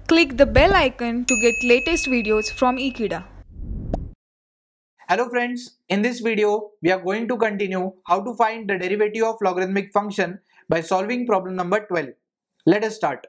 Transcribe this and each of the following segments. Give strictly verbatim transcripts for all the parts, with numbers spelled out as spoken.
Click the bell icon to get latest videos from Ekeeda. Hello friends, in this video we are going to continue how to find the derivative of logarithmic function by solving problem number twelve. Let us start.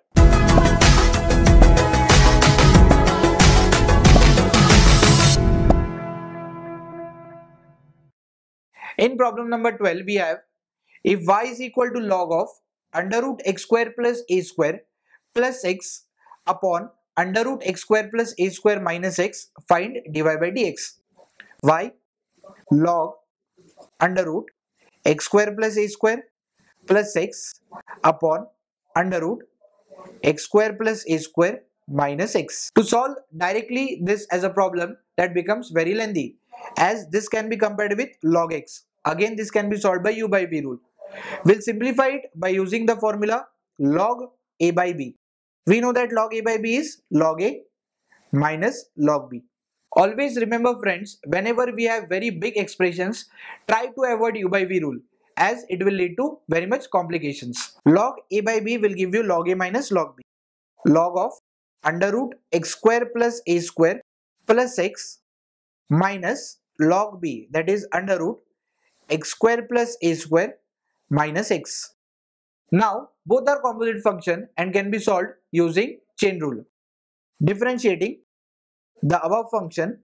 In problem number twelve we have, if y is equal to log of under root x square plus a square plus x upon under root x square plus a square minus x, find dy by dx. Y log under root x square plus a square plus x upon under root x square plus a square minus x. To solve directly this as a problem, that becomes very lengthy, as this can be compared with log x. Again, this can be solved by u by v rule. We'll simplify it by using the formula log a by b. We know that log a by b is log a minus log b. Always remember friends, whenever we have very big expressions, try to avoid u by v rule, as it will lead to very much complications. Log a by b will give you log a minus log b. Log of under root x square plus a square plus x minus log b, that is under root x square plus a square minus x. Now both are composite function and can be solved using chain rule. Differentiating the above function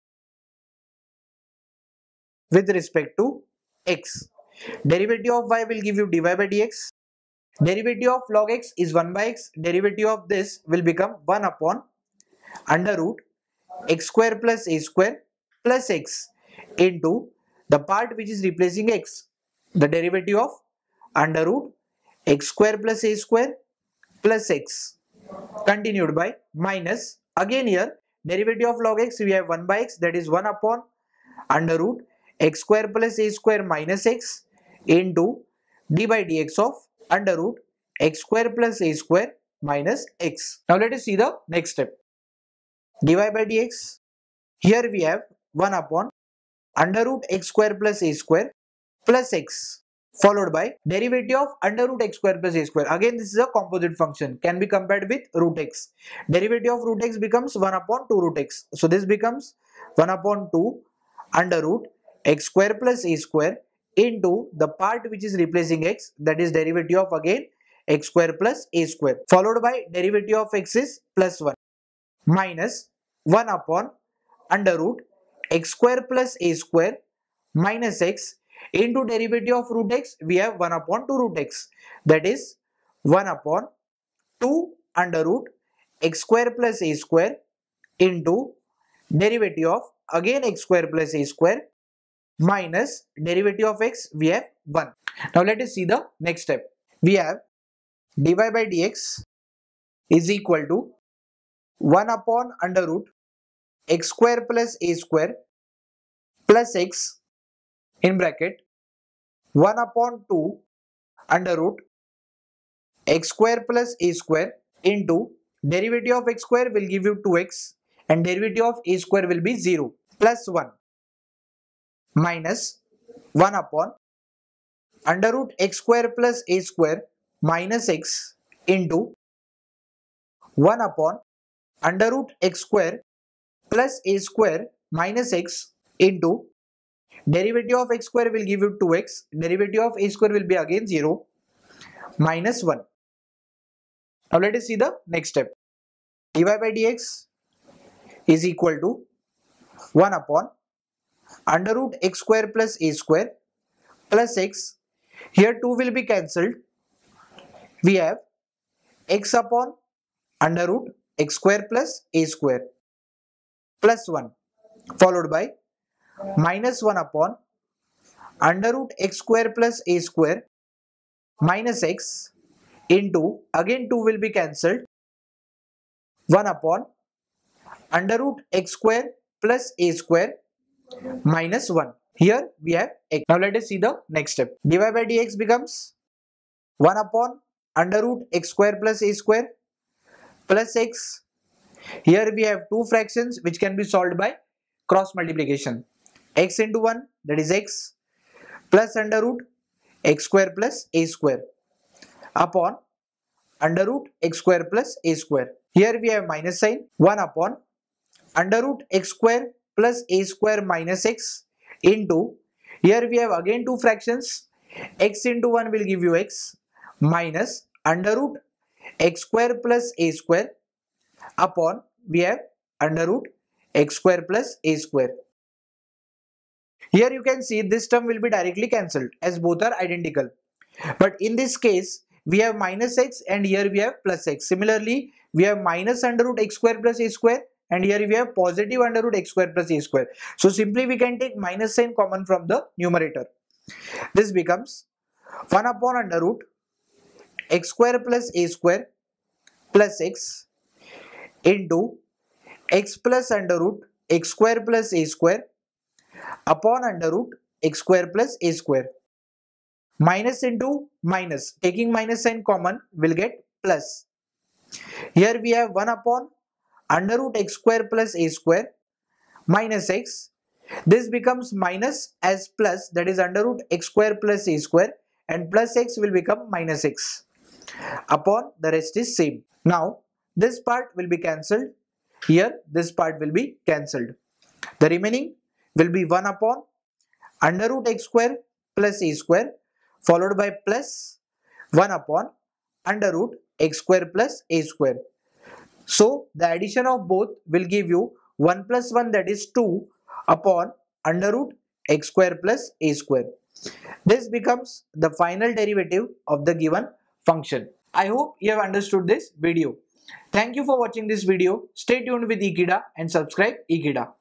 with respect to x. Derivative of y will give you dy by dx. Derivative of log x is one by x. Derivative of this will become one upon under root x square plus a square plus x into the part which is replacing x. The derivative of under root x square plus a square plus x continued by minus, again here derivative of log x we have one by x, that is one upon under root x square plus a square minus x into d by dx of under root x square plus a square minus x. Now let us see the next step. Dy by dx, here we have one upon under root x square plus a square plus x followed by derivative of under root x square plus a square. Again this is a composite function, can be compared with root x. Derivative of root x becomes one upon two root x. So this becomes one upon two under root x square plus a square into the part which is replacing x, that is derivative of again x square plus a square, followed by derivative of x is plus one minus one upon under root x square plus a square minus x into derivative of root x we have one upon two root x, that is one upon two under root x square plus a square into derivative of again x square plus a square minus derivative of x we have one. Now let us see the next step. We have dy by dx is equal to one upon under root x square plus a square plus x in bracket one upon two under root x square plus a square into derivative of x square will give you two x and derivative of a square will be zero plus one minus one upon under root x square plus a square minus x into one upon under root x square plus a square minus x into derivative of x square will give you two x, derivative of a square will be again zero minus one. Now let us see the next step. Dy by dx is equal to one upon under root x square plus a square plus x. Here two will be cancelled. We have x upon under root x square plus a square plus one followed by minus one upon under root x square plus a square minus x into again two will be cancelled one upon under root x square plus a square minus one. Here we have x. Now let us see the next step. Dy by dx becomes one upon under root x square plus a square plus x. Here we have two fractions which can be solved by cross multiplication. X into one, that is x, plus under root x square plus a square upon under root x square plus a square. Here we have minus sign, one upon under root x square plus a square minus x into, here we have again two fractions, x into one will give you x minus under root x square plus a square upon, we have under root x square plus a square. Here you can see this term will be directly cancelled as both are identical. But in this case, we have minus x and here we have plus x. Similarly, we have minus under root x square plus a square and here we have positive under root x square plus a square. So simply we can take minus sign common from the numerator. This becomes one upon under root x square plus a square plus x into x plus under root x square plus a square upon under root x square plus a square. Minus into minus, taking minus sign common will get plus. Here we have one upon under root x square plus a square minus x. This becomes minus as plus, that is under root x square plus a square, and plus x will become minus x. Upon the rest is same. Now this part will be cancelled. Here this part will be cancelled. The remaining will be one upon under root x square plus a square followed by plus one upon under root x square plus a square. So the addition of both will give you one plus one, that is two upon under root x square plus a square. This becomes the final derivative of the given function. I hope you have understood this video. Thank you for watching this video. Stay tuned with Ekeeda and subscribe Ekeeda.